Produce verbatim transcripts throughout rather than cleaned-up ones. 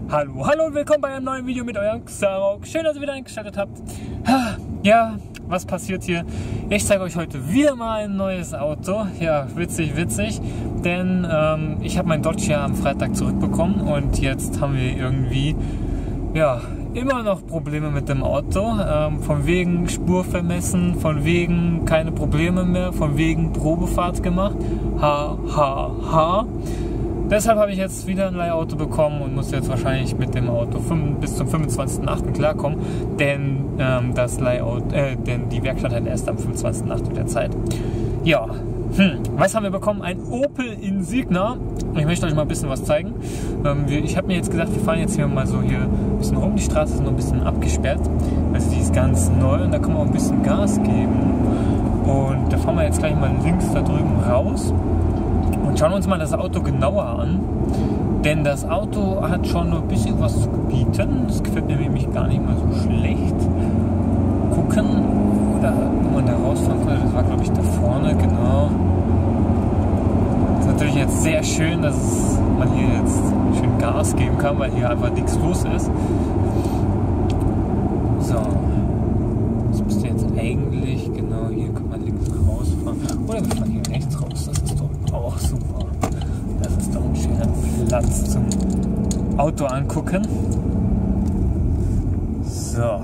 Hallo, hallo und willkommen bei einem neuen Video mit eurem Xarox. Schön, dass ihr wieder eingeschaltet habt. Ja, was passiert hier? Ich zeige euch heute wieder mal ein neues Auto. Ja, witzig, witzig. Denn ähm, ich habe mein Dodge ja am Freitag zurückbekommen und jetzt haben wir irgendwie, ja, immer noch Probleme mit dem Auto. Ähm, von wegen Spur vermessen, von wegen keine Probleme mehr, von wegen Probefahrt gemacht. Ha, ha, ha. Deshalb habe ich jetzt wieder ein Leihauto bekommen und muss jetzt wahrscheinlich mit dem Auto bis zum fünfundzwanzigsten achten klarkommen, denn ähm, das Leihauto, äh, denn die Werkstatt hat erst am fünfundzwanzigsten achten wieder Zeit. Ja, hm. Was haben wir bekommen? Ein Opel Insigna. Ich möchte euch mal ein bisschen was zeigen. Ähm, wir, ich habe mir jetzt gedacht, wir fahren jetzt hier mal so hier ein bisschen rum. Die Straße ist noch ein bisschen abgesperrt, also die ist ganz neu und da kann man auch ein bisschen Gas geben. Und da fahren wir jetzt gleich mal links da drüben raus. Und schauen wir uns mal das Auto genauer an, denn das Auto hat schon ein bisschen was zu gebieten. Das gefällt mir nämlich gar nicht mal so schlecht. Gucken, oder wo man da rausfahren konnte, das war glaube ich da vorne, genau. Das ist natürlich jetzt sehr schön, dass man hier jetzt schön Gas geben kann, weil hier einfach nichts los ist. So, das müsste jetzt eigentlich, genau hier kann man links rausfahren. Oder wir fahren hier rechts raus, das ist doch auch super. Das ist doch ein schöner Platz zum Auto angucken. So.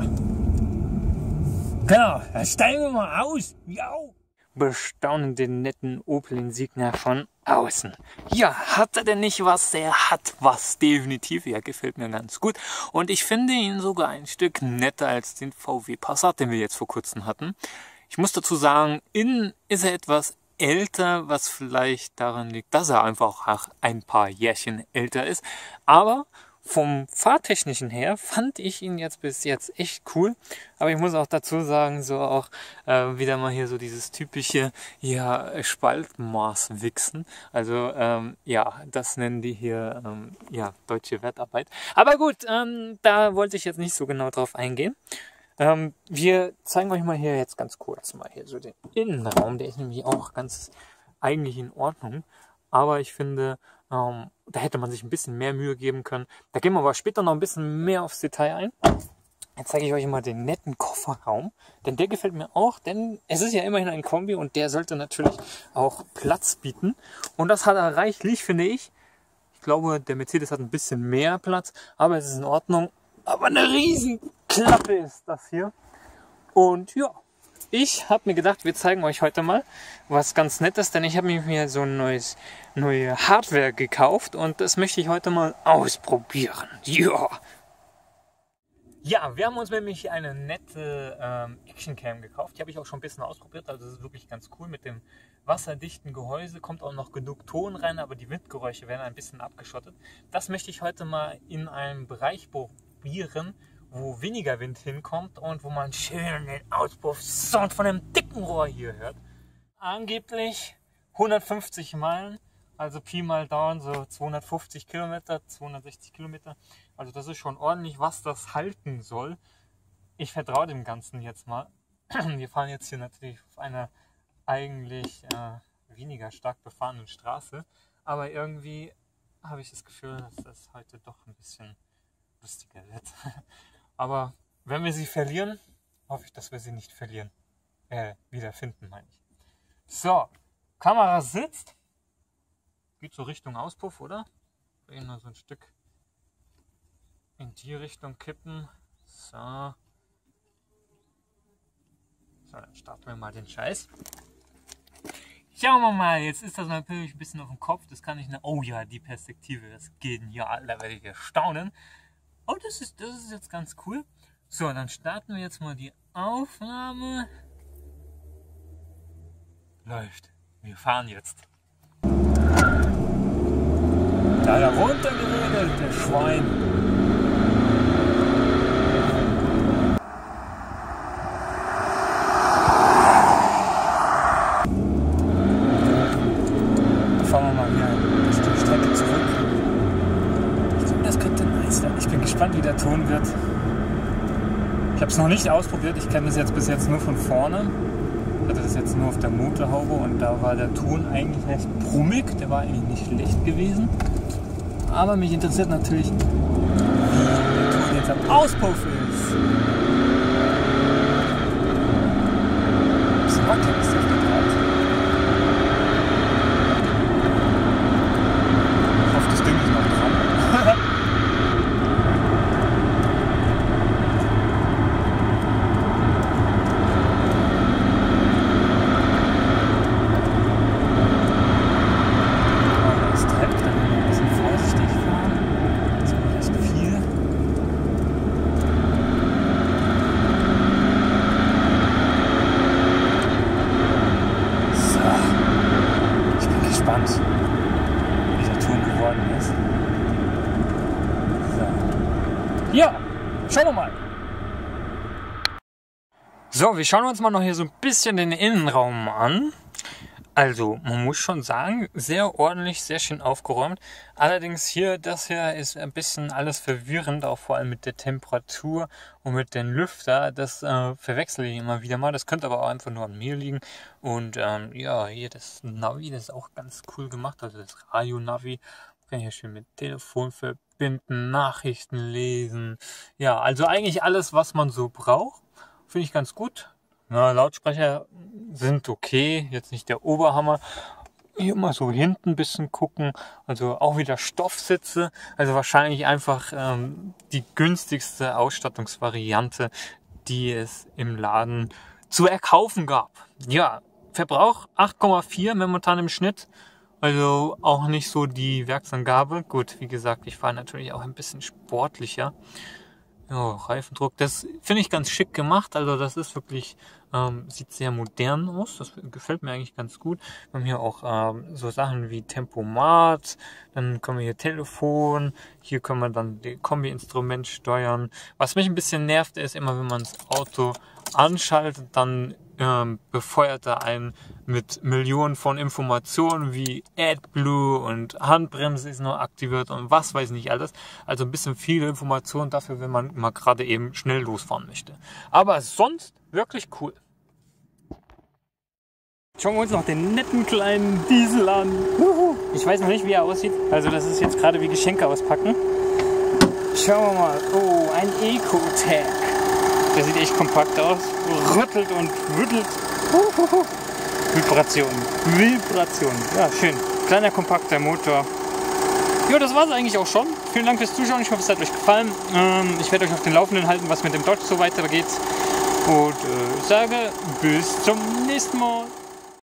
Genau, dann steigen wir mal aus. Ja. Bestaunen den netten Opel Insigna von außen. Ja, hat er denn nicht was? Er hat was, definitiv. Ja, gefällt mir ganz gut. Und ich finde ihn sogar ein Stück netter als den V W Passat, den wir jetzt vor kurzem hatten. Ich muss dazu sagen, innen ist er etwas älter, was vielleicht daran liegt, dass er einfach auch ein paar Jährchen älter ist. Aber vom Fahrtechnischen her fand ich ihn jetzt bis jetzt echt cool. Aber ich muss auch dazu sagen, so auch äh, wieder mal hier so dieses typische ja, Spaltmaß wichsen. Also ähm, ja, das nennen die hier ähm, ja, deutsche Wertarbeit. Aber gut, ähm, da wollte ich jetzt nicht so genau drauf eingehen. Ähm, wir zeigen euch mal hier jetzt ganz kurz mal hier so den Innenraum. Der ist nämlich auch ganz eigentlich in Ordnung. Aber ich finde, ähm, da hätte man sich ein bisschen mehr Mühe geben können. Da gehen wir aber später noch ein bisschen mehr aufs Detail ein. Jetzt zeige ich euch mal den netten Kofferraum. Denn der gefällt mir auch, denn es ist ja immerhin ein Kombi und der sollte natürlich auch Platz bieten. Und das hat er reichlich, finde ich. Ich glaube, der Mercedes hat ein bisschen mehr Platz, aber es ist in Ordnung. Aber eine riesen Klappe ist das hier. Und ja, ich habe mir gedacht, wir zeigen euch heute mal was ganz Nettes, denn ich habe mir so ein neues neue Hardware gekauft und das möchte ich heute mal ausprobieren. Ja. Ja, wir haben uns nämlich eine nette ähm, Actioncam gekauft. Die habe ich auch schon ein bisschen ausprobiert, also das ist wirklich ganz cool mit dem wasserdichten Gehäuse. Kommt auch noch genug Ton rein, aber die Windgeräusche werden ein bisschen abgeschottet. Das möchte ich heute mal in einem Bereich probieren, wo weniger Wind hinkommt und wo man schön den Auspuff-Sound von dem dicken Rohr hier hört. Angeblich hundertfünfzig Meilen, also Pi mal Daumen so zweihundertfünfzig Kilometer, zweihundertsechzig Kilometer. Also das ist schon ordentlich, was das halten soll. Ich vertraue dem Ganzen jetzt mal. Wir fahren jetzt hier natürlich auf einer eigentlich äh, weniger stark befahrenen Straße, aber irgendwie habe ich das Gefühl, dass das heute doch ein bisschen lustiger wird. Aber wenn wir sie verlieren, hoffe ich, dass wir sie nicht verlieren. Äh, wiederfinden, meine ich. So, Kamera sitzt. Geht so Richtung Auspuff, oder? Eben nur so ein Stück in die Richtung kippen. So. So, dann starten wir mal den Scheiß. Schauen wir mal, jetzt ist das natürlich ein bisschen auf dem Kopf. Das kann ich nicht. Oh ja, die Perspektive, das ist genial. Da werde ich erstaunen. Oh, das ist, das ist jetzt ganz cool. So, dann starten wir jetzt mal die Aufnahme. Läuft. Wir fahren jetzt. Da hat er runtergeredet, der Schwein. Dann fahren wir mal hier ein Stück Strecke zurück. Ich glaube, das könnte nice werden. Ich bin gespannt, wie der Ton wird. Ich habe es noch nicht ausprobiert. Ich kenne das jetzt bis jetzt nur von vorne. Ich hatte das jetzt nur auf der Motorhaube und da war der Ton eigentlich recht brummig. Der war eigentlich nicht schlecht gewesen. Aber mich interessiert natürlich, statt Auspuff ist. Ein bisschen wackelig ist der Draht. Ich hoffe, das Ding ist noch dran. Wie der Ton geworden ist. So. Ja, schauen wir mal. So, wir schauen uns mal noch hier so ein bisschen den Innenraum an. Also, man muss schon sagen, sehr ordentlich, sehr schön aufgeräumt. Allerdings hier, das hier ist ein bisschen alles verwirrend, auch vor allem mit der Temperatur und mit den Lüfter. Das äh, verwechsel ich immer wieder mal. Das könnte aber auch einfach nur an mir liegen. Und ähm, ja, hier das Navi, das ist auch ganz cool gemacht. Also das Radio-Navi. Man kann hier schön mit Telefon verbinden, Nachrichten lesen. Ja, also eigentlich alles, was man so braucht. Finde ich ganz gut. Na, Lautsprecher sind okay, jetzt nicht der Oberhammer. Hier mal so hinten ein bisschen gucken, also auch wieder Stoffsitze, also wahrscheinlich einfach ähm, die günstigste Ausstattungsvariante, die es im Laden zu erkaufen gab. Ja, Verbrauch acht Komma vier momentan im Schnitt, also auch nicht so die Werksangabe. Gut, wie gesagt, ich fahre natürlich auch ein bisschen sportlicher. Ja, Reifendruck, das finde ich ganz schick gemacht, also das ist wirklich, ähm, sieht sehr modern aus, das gefällt mir eigentlich ganz gut. Wir haben hier auch ähm, so Sachen wie Tempomat, dann können wir hier Telefon, hier können wir dann die Kombi-Instrument steuern. Was mich ein bisschen nervt ist, immer wenn man das Auto anschaltet, dann ähm, befeuert er einen mit Millionen von Informationen wie AdBlue und Handbremse ist noch aktiviert und was weiß nicht alles. Also ein bisschen viele Informationen dafür, wenn man mal gerade eben schnell losfahren möchte. Aber sonst wirklich cool. Schauen wir uns noch den netten kleinen Diesel an. Ich weiß noch nicht, wie er aussieht. Also das ist jetzt gerade wie Geschenke auspacken. Schauen wir mal. Oh, ein Ecotec. Der sieht echt kompakt aus. Rüttelt und rüttelt. Uhuhu. Vibration. Vibration. Ja, schön. Kleiner, kompakter Motor. Ja, das war es eigentlich auch schon. Vielen Dank fürs Zuschauen. Ich hoffe, es hat euch gefallen. Ähm, ich werde euch auf den Laufenden halten, was mit dem Dodge so weitergeht. Und äh, sage bis zum nächsten Mal.